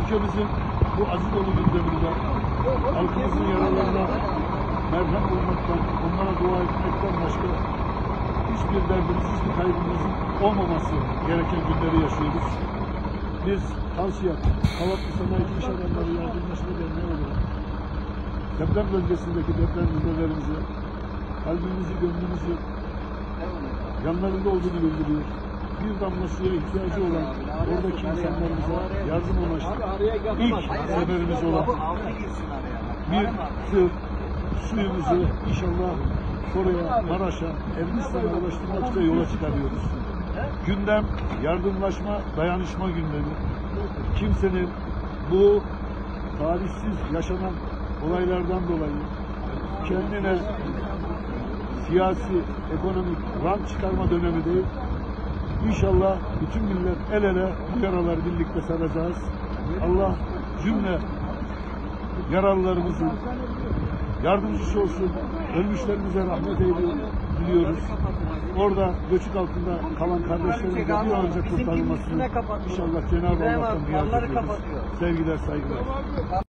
ülkemizin bu acı dolu gündeminde halkımızın yaralarına merhem olmaktan, onlara dua etmekten başka hiçbir derdimiz, hiçbir kaybımızın olmaması gereken günleri yaşıyoruz. Biz Tavsiyat, Kavaklı Sanayi İş Adamları Yardımlaşma Derneği olarak deprem bölgesindeki depremzedelerimize kalbimizi, gönlümüzü yanlarında olduğunu bildiriyor. Bir damla suya ihtiyacı olan oradaki insanlarımıza yardım amaçlı ilk seferimiz olan bir tır suyumuzu inşallah Kore'ye, Maraş'a, Ermenistan'a ulaştırmak için yola çıkarıyoruz. Gündem yardımlaşma, dayanışma gündemi. Kimsenin bu tarihsiz yaşanan olaylardan dolayı kendine siyasi, ekonomik rant çıkarma dönemi değil. İnşallah bütün millet el ele bu yaraları birlikte saracağız. Allah cümle yaralılarımızın yardımcısı olsun. Ölmüşlerimize rahmet diliyoruz. Orada göçük altında kalan kardeşlerimizin bir an önce kurtarılmasını inşallah Cenab-ı Allah'tan niyaz ediyoruz. Sevgiler, saygılar.